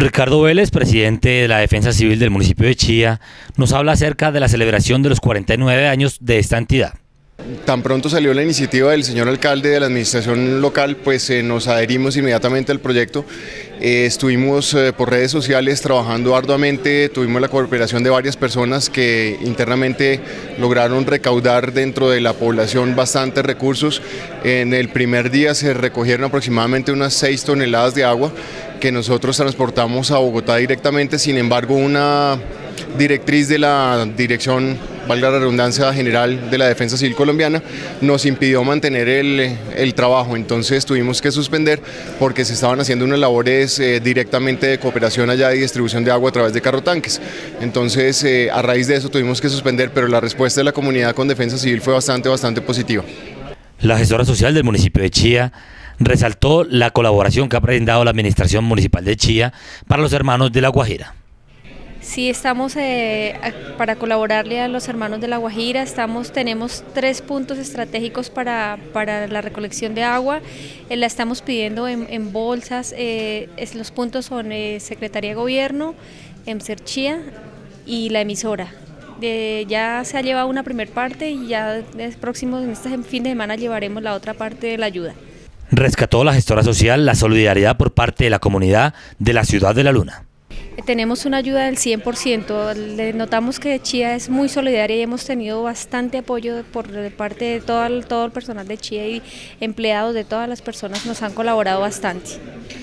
Ricardo Vélez, presidente de la Defensa Civil del municipio de Chía, nos habla acerca de la celebración de los 49 años de esta entidad. Tan pronto salió la iniciativa del señor alcalde de la administración local, pues nos adherimos inmediatamente al proyecto. Estuvimos por redes sociales trabajando arduamente, tuvimos la cooperación de varias personas que internamente lograron recaudar dentro de la población bastantes recursos. En el primer día se recogieron aproximadamente unas 6 toneladas de agua que nosotros transportamos a Bogotá directamente. Sin embargo, una directriz de la Dirección, valga la redundancia, general de la Defensa Civil colombiana nos impidió mantener el trabajo, entonces tuvimos que suspender porque se estaban haciendo unas labores directamente de cooperación allá y distribución de agua a través de carrotanques. Entonces a raíz de eso tuvimos que suspender, pero la respuesta de la comunidad con Defensa Civil fue bastante positiva. La gestora social del municipio de Chía resaltó la colaboración que ha brindado la administración municipal de Chía para los hermanos de La Guajira. Sí, estamos para colaborarle a los hermanos de La Guajira. Tenemos 3 puntos estratégicos para la recolección de agua. La estamos pidiendo en bolsas. Los puntos son Secretaría de Gobierno, EMSER Chía y la emisora. Ya se ha llevado una primera parte y ya en este fin de semana llevaremos la otra parte de la ayuda. Rescató la gestora social la solidaridad por parte de la comunidad de la Ciudad de la Luna. Tenemos una ayuda del 100%, notamos que Chía es muy solidaria y hemos tenido bastante apoyo por parte de todo el personal de Chía y empleados de todas las personas nos han colaborado bastante.